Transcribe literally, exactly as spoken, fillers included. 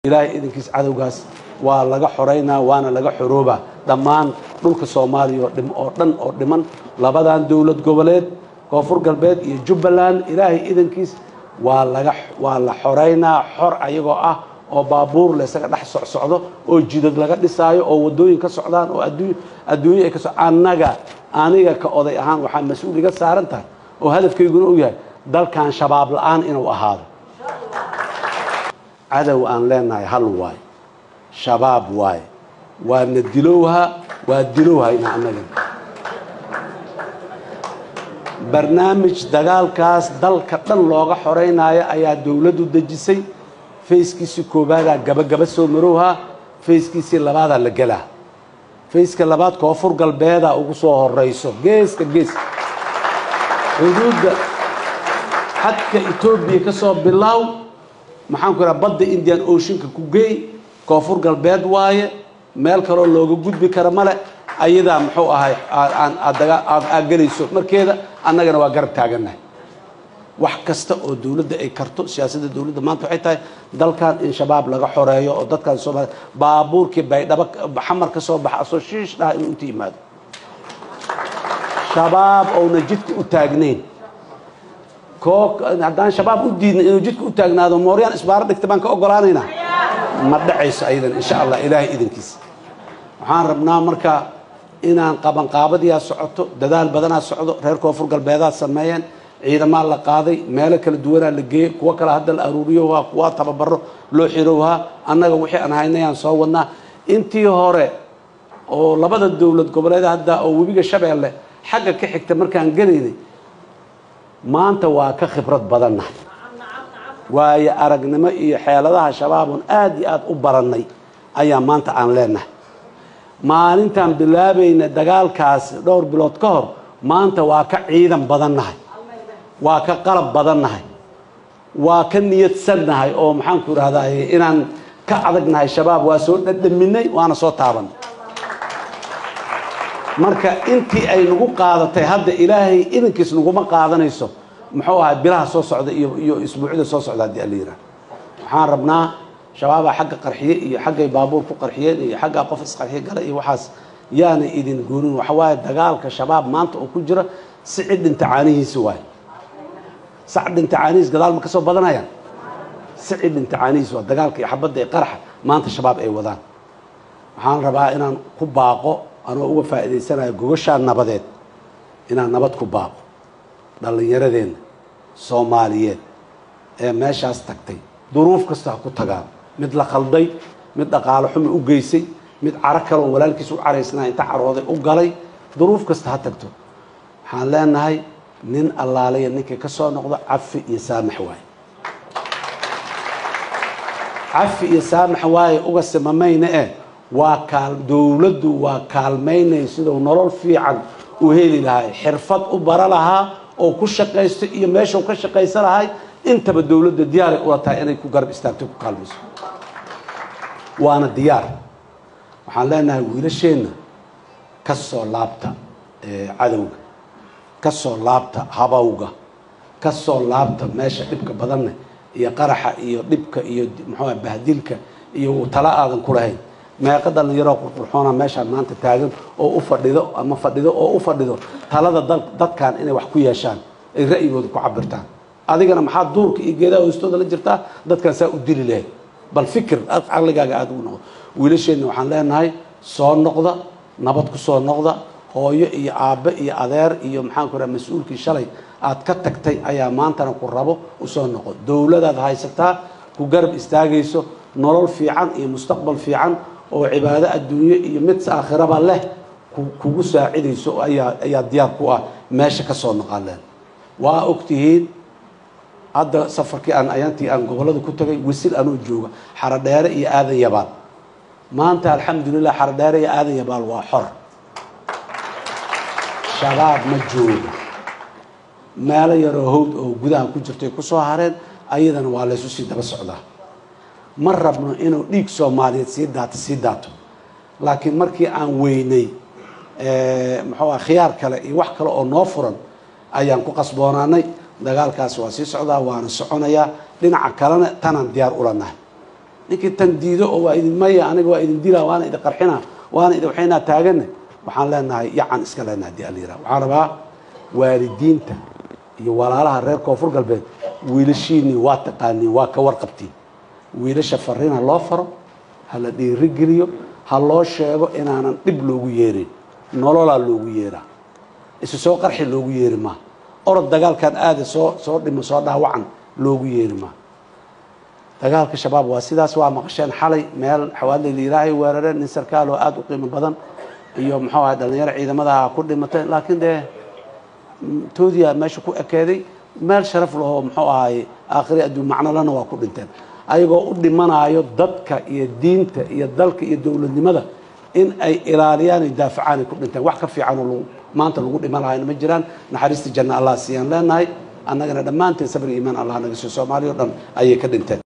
إلهي إذن كيس عدو قاس ولغا حرينا وانا لغا حروبة دمان دولك الصومالي ودم أردن أردمان لبدان دولة قبلت كوفر قلبات يجبلان إلهي إذن كيس ولغا ولا حرينا حر أيغو أه oo baabuur la isaga dhax socdo oo jidad laga dhisaayo oo wadooyin ka socdaan oo adduunyo ay ka soo anaga aniga ka oday ahaan waxa mas'uul iga saaran tahay oo hadafkaygu uu yahay dalkan shabaab la'aan inuu ahaado cadow aan leenahay hal waay shabaab waay waa nadilowha waa dilowha ina anaga barnaamij dagaalkaas dalka dhan looga xoreynaayo ayaa dawladdu dejisay فيسكيسي كوبادا جب جب سو مروها فيسكيسي لبادا لجلا فيسك لباد كوفر قلبادا وقصوه الرئيسو جيس كجيس حدود حتى إثيوبيا كسب بالله محنكو ربض إنديان أوشن كوجي كوفر قلباد واي مال كرول لوجو جود بكرمله أيدا محو هاي عن أدعى أجريسو مركيدا أنا جنا وقرب تاجنا وحكست الدولة أي كرتو سياسة الدولة ما أنتو حتى دل كان إن شباب لقى حرية أو دل كان صوب بابور كباي دبك بحمر كصوب بحصوشيش لا ينتهي ماد شباب أو نجدك أتاجنين كوك عندنا شباب ودين نجدك أتاجنا هذا موريان إسبار دكتبان كأقرانينا ما دعيس أيضا إن شاء الله إلهي إذن كيس وحان ربنا مركا إن قابن قابض يا سعودو ددال بدنا سعودو غير كوفر قلبيضات سمايان ciidama la qaaday meel kala duwan la geeyay kuwa kala hadal aruuriyo waa kuwa tababaro loo xirowha annaga wixii aan haynayaan soo wadnaa intii hore oo labada dawlad goboleed hadda oo webiga Shabeelle xagga ka xigta markaan galeynay maanta waa ka khibrad badannahay waayo aragnimo iyo xeeladaha shabaabun aad iyo aad u baranay ayaa maanta aan leenahay maalintan bilaabayna dagaalkaas dhowr bilood ka hor maanta waa ka ciidan badannahay waa ka qalab badannahay waa ka niyad sannahay oo maxaan ku raahdaa inaan ka adagnahay shabaab waa soo dhadhaminay waana soo taaban marka intii ay nagu qaadatay hadda ilaahay idinkiis nagu ma qaadanayso muxuu ahaa bilaha soo socda iyo iyo isbuucida soo socda hadii aliira waxaan rabnaa shabaaba xagga qarxiye iyo xagga baabuur ku qarxiyeen iyo xagga qof is qarxiye galay iyo waxaas yaana idin goonin waxa waaye dagaalka shabaab maanta oo ku jira si cid inta caanihiisa waay سعد انت عانيس قدال ما كسب بدنايا سعد انت عانيس ودقالك يا حبض قرح ما انت شباب اي ودان waxaan rabaa inaan ku baaqo anoo uga faa'iideysanayo gogosha nabadeed inaan nabad ku baaqo dhalinyaradeen Soomaaliyeed ee meeshaas tagtay duruuf kasta ku tagaan mid la qalday mid dhaqaale xumo u geysay mid cara kale oo walaalkiis u careysnaa inta carooday u galay duruuf kasta ha tagto waxaan leenahay nin allaaleeya ninkii ka soo noqdo cafi iyo saamax waay cafi iyo saamax waay uga samamayna ee waa kaal dawladdu waa kaalmeynay sidoo nolol fiican u heli lahay xirfad u bara lahaa oo ku shaqeysto iyo meesha uu ka shaqeysan lahay intaba dawladda diyaar u tahay inay ku garab istaagto ku kaalmayso waana diyaar waxaan leenahay wiilasheena ka soo laabta ee cadawga kasoo laabta habawga kasoo laabta meesha dhibka badan iyo qaraxa iyo dhibka iyo muxuu bahdilka iyo tala aadan ku lahayn meeqa dhalinyaro qurxoona meesha maanta taagan oo u fadhido ama fadhido oo u fadhido talada dadkan inay wax ku yeeshaan ay ra'yigooda ku cabirtaan adigana maxaa duurka iyo geedaha hoostooda la jirtaa dadkan saa u dili lahayd bal fikir aqligaaga aad u noqdo wiilasheena waxaan leenahay soo noqda nabad ku soo noqda hooyo iyo aabe iyo adeer iyo maxaan ku rahay mas'uulkii shalay aad ka tagtay ayaa maantana ku rabo u soo noqo dawladaad haysataa ku garab istaagayso nolol fiican iyo mustaqbal fiican oo cibaado adduunyo iyo mid aakhiraba leh kugu saacidayso ayaa ayaa diyaar ku ah meesha ka soo noqoleen waa ogtihiin hadda safarkii aan ayantii aan gobolada ku tagay wisil anoo jooga xaradheere iyo aadan yabaal maanta alxamdulillah xaradheere iyo aadan yabaal waa xor shabaab ma joogo meel yar oo hawd oo gudaha ku jirtay ku soo hareen ayadana waa la isu sii daba socdaa ma rabno inuu dhiig Soomaaliyeed sii daato sii daato laakiin markii aan weynay ee muxuu ah khiyaar kale iyo wax kale oo noo furan ayaan ku qasboonaanay dagaalkaas waa sii socdaa waana soconayaa dhinaca kalena tanaan diyaar u lanahay ninkii tan diido oo waa idin maya aniga waa idin dilaa waana idin qarxina waana idin waxayna taagan waxaan leenahay yacan iska leenahay hadii aan yiraahdo waxaan rabaa waalidiinta iyo walaalaha reer koonfur galbeed wiilashiini waa taqaaniin waa ka warqabtiin wiilasha fariina loo faro hala dhiirigeliyo ha loo sheego inaanan dhib loogu yeerin nololaa loogu yeeraa isu soo qarxi loogu yeeri ma orod dagaalkan aad soo soo dhimo soo dhaawacan loogu yeeri ma dagaalka shabaab waa sidaas waa maqasheen xalay meel xawaalay ilaahay weerareen nin sarkaal oo aad u qiimo badan iyo muxuu ahaa dhalinyaro ciidamada ku dhimatay laakiin de toodiya meesha ku ekeeday meel sharaf leh oo muxuu ahaay aakhiri adduun macno lana waa ku dhinteen ayagoo u dhimanayo dadka iyo diinta iyo dalka iyo dawladnimada in ay ilaaliyaan ay daafacaan ku dhinteen wax ka fiican oo maanta lagu dhimanayo ma jiraan naxariista janna Allah siiyaan leenahay annagana dhamaanteen sabir iimaan Allah naga soo Soomaaliyo dhan ayay ka dhinteen